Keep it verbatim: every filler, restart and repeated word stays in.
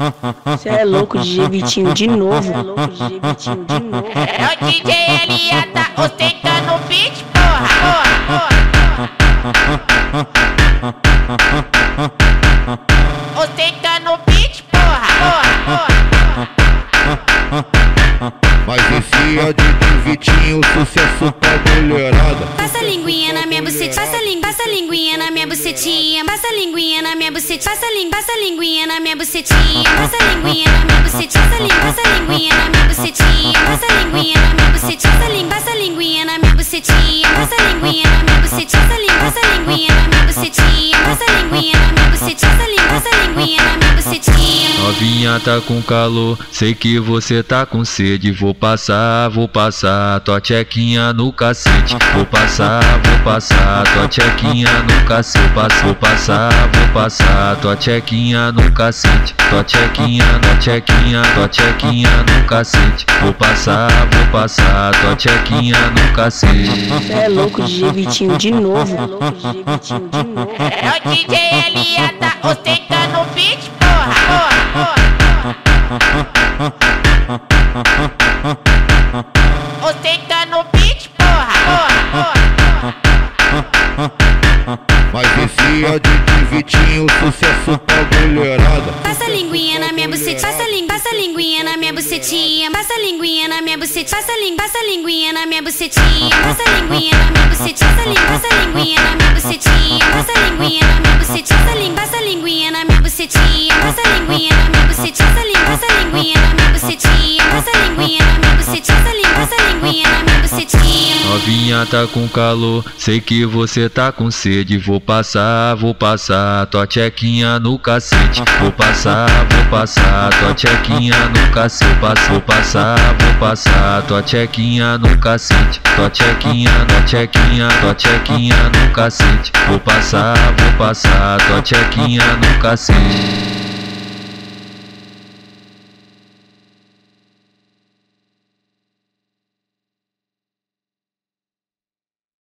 Cê é louco, D J Vitinho de novo. Cê é louco, D J Vitinho de novo. É o D J L A, tá ostentando o beat, porra, porra, porra. Ostentando o beat, porra, porra, porra. Mas esse é o D J Vitinho, sucesso pra mulherada. Passa a linguinha na minha buceta, passa a linguinha, passa a linguinha na minha bucetinha, passa a linguinha na minha buceta, passa a linguinha, passa a linguinha na minha bucetinha, passa a linguinha na minha buceta, passa a linguinha, passa a linguinha na minha bucetinha, passa a linguinha na minha buceta, passa a linguinha, passa a linguinha na minha bucetinha, passa a linguinha na minha buceta, passa a linguinha, passa a linguinha na minha bucetinha, passa a linguinha na minha buceta, passa a linguinha, passa a linguinha na minha bucetinha. Novinha tá com calor, sei que você tá com sede. Vou passar, vou passar tua tchequinha no cacete. Vou passar, vou passar tua tchequinha no cacete. Vou passar, vou passar tua tchequinha no cacete. Tua tchequinha, tua tchequinha, tua tchequinha no cacete. Vou passar, vou passar tua tchequinha no cacete. Cê é louco, D J Vitinho de novo. Cê é louco, D J Vitinho de novo. É o D J L A, tá ostentando o beat, porra, porra, porra. Ostentando o beat, porra, porra, porra. Mas esse é o D J Vitinho, sucesso pra mulherada. Passa a linguinha na minha buceta, passa a linguinha, passa a linguinha na minha bucetinha, passa a linguinha na minha buceta, passa a linguinha, passa a linguinha na minha bucetinha, passa a linguinha na minha buceta, passa a linguinha, passa a linguinha na minha bucetinha, passa a linguinha na minha buceta, passa a linguinha, passa a linguinha na minha bucetinha, passa a linguinha na minha buceta, passa a linguinha, passa a linguinha na minha bucetinha, passa a linguinha na minha buceta, passa a linguinha, passa a linguinha na minha bucetinha. Novinha tá com calor, sei que você tá com sede. Vou passar, vou passar tua tchequinha no cacete. Vou passar, vou passar tua tchequinha no cacete. Vou passar, vou passar tua tchequinha no cacete. Tua tchequinha, tua tchequinha, tua tchequinha no cacete. Vou passar, vou passar tua tchequinha no cacete.